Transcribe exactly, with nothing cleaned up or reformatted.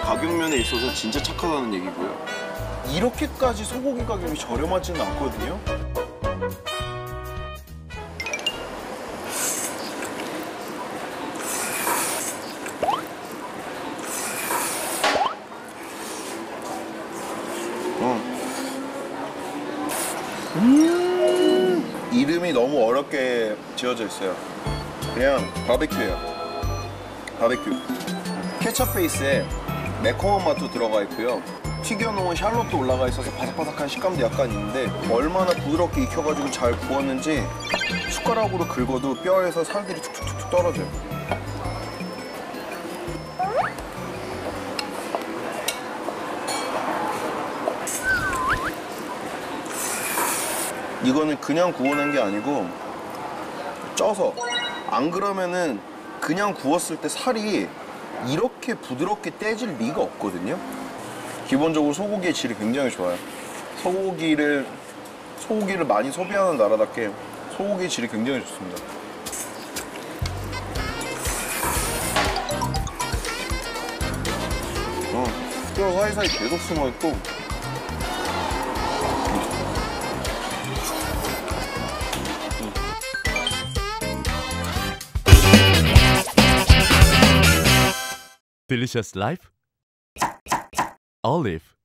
가격 면에 있어서 진짜 착하다는 얘기고요. 이렇게까지 소고기 가격이 저렴하지는 않거든요. 음 이름이 너무 어렵게 지어져 있어요. 그냥 바베큐예요. 바베큐. 케첩 베이스에 매콤한 맛도 들어가 있고요. 튀겨놓은 샬롯도 올라가 있어서 바삭바삭한 식감도 약간 있는데 얼마나 부드럽게 익혀가지고 잘 구웠는지 숟가락으로 긁어도 뼈에서 살들이 툭툭툭 떨어져요. 이거는 그냥 구워낸 게 아니고 쪄서, 안 그러면은 그냥 구웠을 때 살이 이렇게 부드럽게 떼질 리가 없거든요. 기본적으로 소고기의 질이 굉장히 좋아요. 소고기를 소고기를 많이 소비하는 나라답게 소고기의 질이 굉장히 좋습니다. 어, 뼈 사이사이 계속 숨어있고 Delicious Life Olive